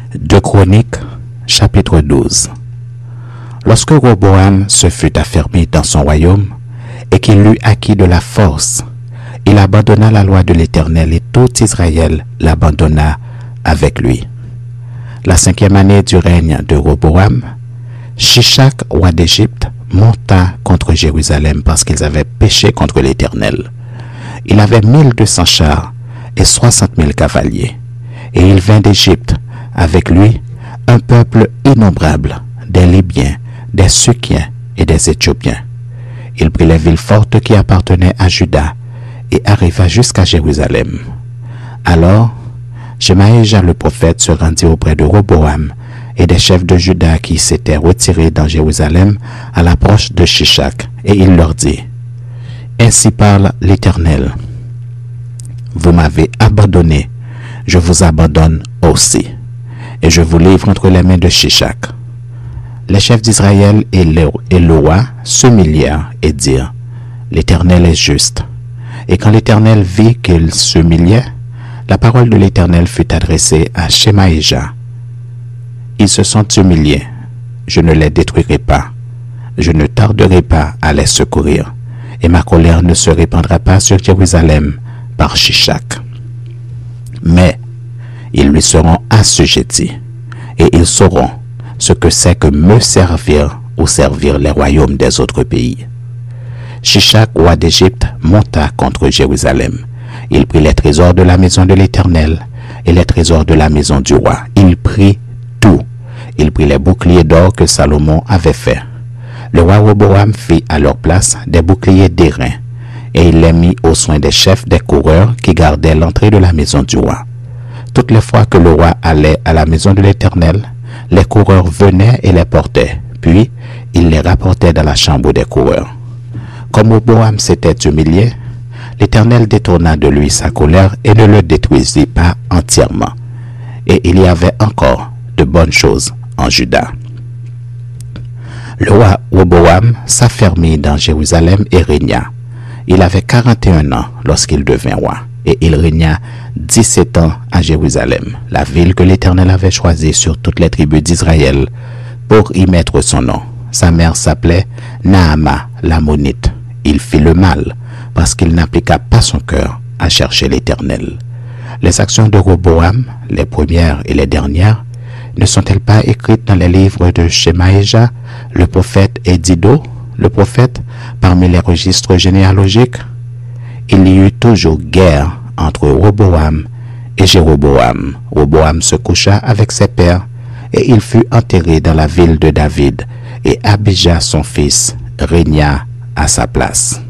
2 Chroniques, chapitre 12. Lorsque Roboam se fut affermi dans son royaume et qu'il eut acquis de la force, il abandonna la loi de l'Éternel et tout Israël l'abandonna avec lui. La 5e année du règne de Roboam, Shishak, roi d'Égypte, monta contre Jérusalem parce qu'ils avaient péché contre l'Éternel. Il avait 1200 chars et 60 000 cavaliers, et il vint d'Égypte avec lui un peuple innombrable, des Libyens, des Sukiens et des Éthiopiens. Il prit les villes fortes qui appartenaient à Juda et arriva jusqu'à Jérusalem. Alors, Shemaïja le prophète se rendit auprès de Roboam et des chefs de Juda qui s'étaient retirés dans Jérusalem à l'approche de Shishak, et il leur dit: Ainsi parle l'Éternel, vous m'avez abandonné, je vous abandonne aussi, et je vous livre entre les mains de Shishak. Les chefs d'Israël et le roi s'humilièrent et dirent: L'Éternel est juste. Et quand l'Éternel vit qu'ils s'humiliaient, la parole de l'Éternel fut adressée à Shemaïja. Ils se sont humiliés, je ne les détruirai pas, je ne tarderai pas à les secourir, et ma colère ne se répandra pas sur Jérusalem par Shishak. Mais ils lui seront assujettis, et ils sauront ce que c'est que me servir ou servir les royaumes des autres pays. Shishak, roi d'Égypte, monta contre Jérusalem. Il prit les trésors de la maison de l'Éternel et les trésors de la maison du roi. Il prit tout. Il prit les boucliers d'or que Salomon avait faits. Le roi Roboam fit à leur place des boucliers d'airain, et il les mit aux soins des chefs des coureurs qui gardaient l'entrée de la maison du roi. Toutes les fois que le roi allait à la maison de l'Éternel, les coureurs venaient et les portaient, puis il les rapportait dans la chambre des coureurs. Comme Roboam s'était humilié, l'Éternel détourna de lui sa colère et ne le détruisit pas entièrement. Et il y avait encore de bonnes choses en Juda. Le roi Roboam s'affermit dans Jérusalem et régna. Il avait 41 ans lorsqu'il devint roi, et il régna 17 ans à Jérusalem, la ville que l'Éternel avait choisie sur toutes les tribus d'Israël pour y mettre son nom. Sa mère s'appelait Naama l'Ammonite. Il fit le mal parce qu'il n'appliqua pas son cœur à chercher l'Éternel. Les actions de Roboam, les premières et les dernières, ne sont-elles pas écrites dans les livres de Shemaïja, le prophète, et d'Iddo, le prophète, parmi les registres généalogiques? Il y eut toujours guerre entre Roboam et Jéroboam. Roboam se coucha avec ses pères, et il fut enterré dans la ville de David, et Abijah son fils régna à sa place.